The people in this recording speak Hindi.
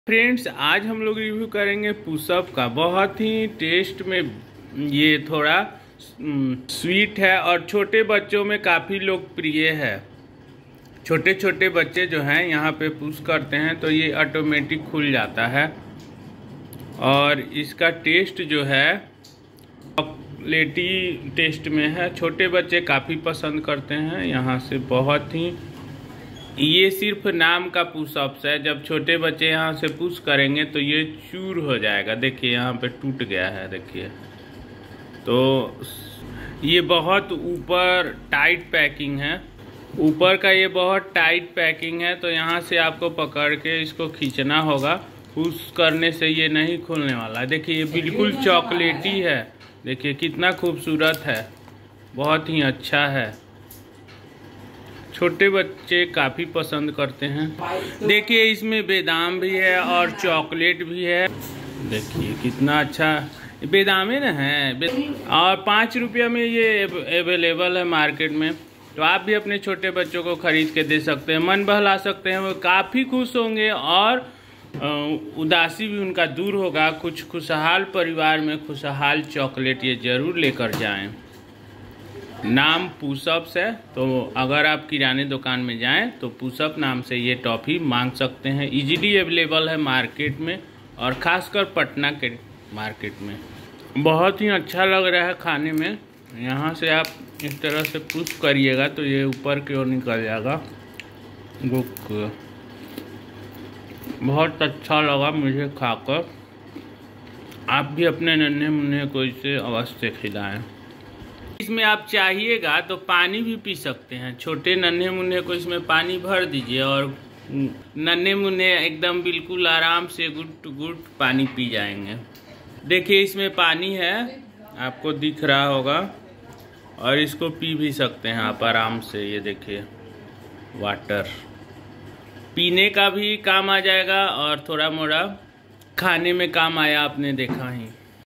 फ्रेंड्स, आज हम लोग रिव्यू करेंगे पुशअप का। बहुत ही टेस्ट में ये थोड़ा स्वीट है और छोटे बच्चों में काफ़ी लोकप्रिय है। छोटे छोटे बच्चे जो हैं यहाँ पे पुश करते हैं तो ये ऑटोमेटिक खुल जाता है और इसका टेस्ट जो है चॉकलेटी टेस्ट में है। छोटे बच्चे काफ़ी पसंद करते हैं। यहाँ से बहुत ही ये सिर्फ नाम का पुशअप्स है। जब छोटे बच्चे यहाँ से पुश करेंगे तो ये चूर हो जाएगा। देखिए यहाँ पे टूट गया है, देखिए। तो ये बहुत ऊपर टाइट पैकिंग है, ऊपर का ये बहुत टाइट पैकिंग है। तो यहाँ से आपको पकड़ के इसको खींचना होगा। पुश करने से ये नहीं खुलने वाला। देखिए ये बिल्कुल चॉकलेटी है। देखिए कितना खूबसूरत है, बहुत ही अच्छा है। छोटे बच्चे काफ़ी पसंद करते हैं। देखिए इसमें बादाम भी है और चॉकलेट भी है। देखिए कितना अच्छा बादाम न है। और 5 रुपये में ये अवेलेबल है मार्केट में। तो आप भी अपने छोटे बच्चों को खरीद के दे सकते हैं, मन बहला सकते हैं। वो काफ़ी खुश होंगे और उदासी भी उनका दूर होगा। कुछ खुशहाल परिवार में खुशहाल चॉकलेट ये ज़रूर लेकर जाएं। नाम पुशअप्स है, तो अगर आप किराने दुकान में जाएं तो पुशअप नाम से ये टॉफ़ी मांग सकते हैं। इजीली अवेलेबल है मार्केट में और ख़ासकर पटना के मार्केट में। बहुत ही अच्छा लग रहा है खाने में। यहाँ से आप इस तरह से पुश करिएगा तो ये ऊपर की ओर निकल जाएगा। बहुत अच्छा लगा मुझे खाकर। आप भी अपने नन्हे मुन्ने को इसे अवश्य खिलाएं। इसमें आप चाहिएगा तो पानी भी पी सकते हैं। छोटे नन्हे मुन्ने को इसमें पानी भर दीजिए और नन्हे मुन्ने एकदम बिल्कुल आराम से गुट पानी पी जाएंगे। देखिए इसमें पानी है, आपको दिख रहा होगा, और इसको पी भी सकते हैं आप आराम से। ये देखिए वाटर पीने का भी काम आ जाएगा और थोड़ा मोड़ा खाने में काम आया, आपने देखा ही।